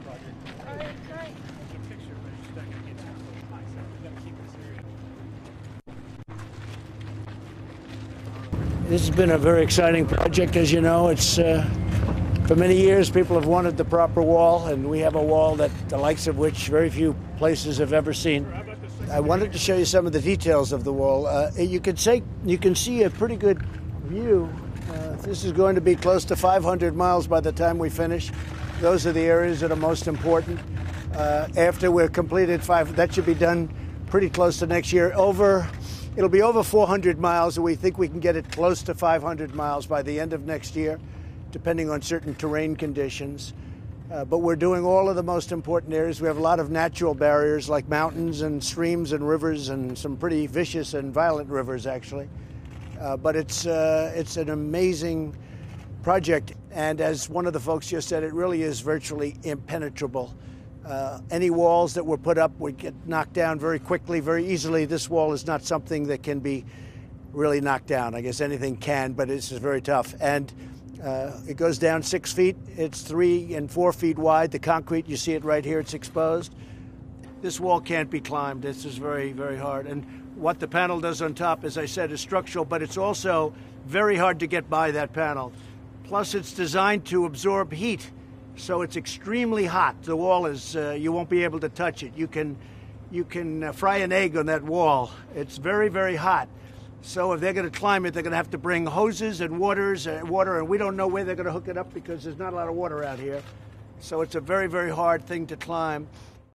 This has been a very exciting project, as you know. It's for many years people have wanted the proper wall, and we have a wall that the likes of which very few places have ever seen. I wanted to show you some of the details of the wall. You can see a pretty good view. This is going to be close to 500 miles by the time we finish. Those are the areas that are most important. After we're completed that should be done pretty close to next year. It'll be over 400 miles, and we think we can get it close to 500 miles by the end of next year, depending on certain terrain conditions. But we're doing all of the most important areas. We have a lot of natural barriers like mountains and streams and rivers, and some pretty vicious and violent rivers, actually. But it's an amazing project, and as one of the folks just said, it really is virtually impenetrable. Any walls that were put up would get knocked down very quickly, very easily. This wall is not something that can be really knocked down. I guess anything can, but it's very tough. And it goes down 6 feet. It's 3 and 4 feet wide. The concrete, you see it right here, it's exposed. This wall can't be climbed. This is very, very hard. And what the panel does on top, as I said, is structural, but it's also very hard to get by that panel. Plus, it's designed to absorb heat. So it's extremely hot. The wall is, you won't be able to touch it. You can fry an egg on that wall. It's very, very hot. So if they're going to climb it, they're going to have to bring hoses and water, and we don't know where they're going to hook it up because there's not a lot of water out here. So it's a very, very hard thing to climb.